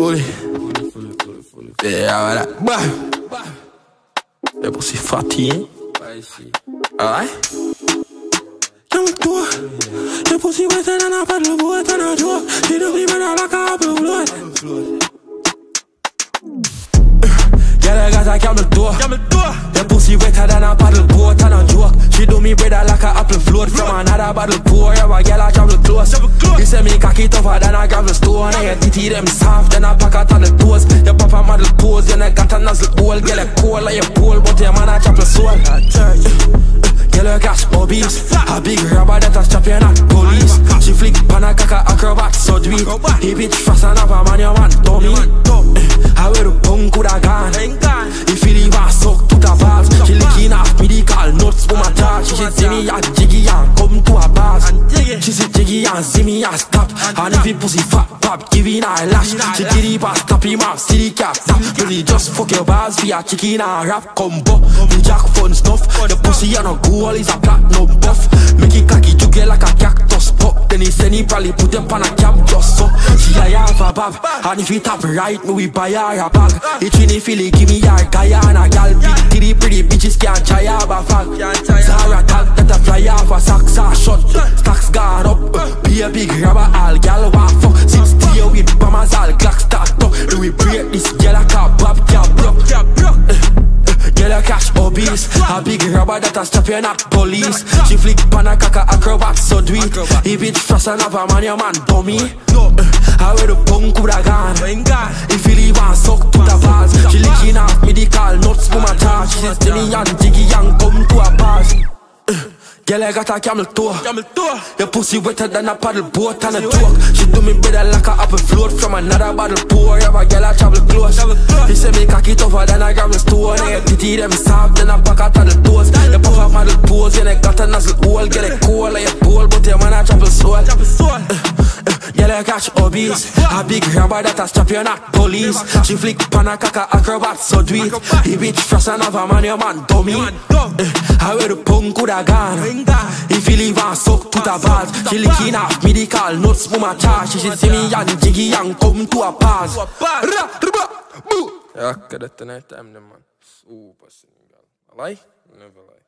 Fully. Yeah, voilà. Le pussy fatigué. Alright? Le pussy wetter than a paddle boat and a joke. She do me better like a apple float. Girl, I got a camel toe. The pussy wetter than a paddle boat and a joke. She do me better like a apple float. From another bottle pour, yeah, my girl I travel close. You say me cocky tougher than a gravel stone. I get titty them soft, then I pack out on the toes. You pop a model pose, you got a nozzle hole. Girl, you cold like your pole, but your man a chop your soul. Girl, you catch obese. A big rubber that a strap you not police. She flick pan a caca acrobat, so do it. He bitch fast and up a man, your man dummy. I wear the punk with a gun. If you leave her suck to the balls. She licking off medical nuts for my charge. She see me and jiggy and come to her bars. She see jiggy and see me and stop. And if you pussy fat pop, giving her a lash. She kitty pass, tap him off, city cap. Really just fuck your bars for your chicken and rap combo. The jack fun stuff. The pussy and a goal is a platinum buff. Make it cocky juggle like a cactus pop. Then he said he probably put them on a cap just so. She a have a bab. And if you tap right, me we buy her a bag. It's in the Philly, give me your Guyana gal. Big titty pretty bitches can't try her a fag. Zara tag that a fly off a socks are shut. Stacks guard up. Be a big rubber all gal walk fuck. 60 with bombers all clock start up. Do we break this girl a car bob can't block. Girl a catch obese. A big rubber that a strap you not police. She flick pan a caca acrobat so do it. He bitch fast and up a man your man dummy. I wear the punk with a gun. If you leave and suck to the balls. She licking off medical nuts for my charge. She says to me and jiggy and come to a bars. Girl, I got a camel toe. Your pussy wetter than a paddle boat and a joke. She do me better like a apple float. From another bottle pour, yeah, my girl I travel close. He say me cocky tougher than a gravel stone. I get titty them soft, then I pack out on the toes. You puff a model pose, and I got a nozzle hole. Get it cold like a pole, but your man I travel soul. Girl, I catch obese. A big rubber that a strap you not police. She flick pan a caca acrobat so do it. He bitch fast and have a man your man dummy. I wear the punk with a gun. If you leave and suck to the balls. She licking off medical nuts for my charge. She see me and jiggy and come to a pause. Ja, dette er night time, man. Super single. Alai? Never lie.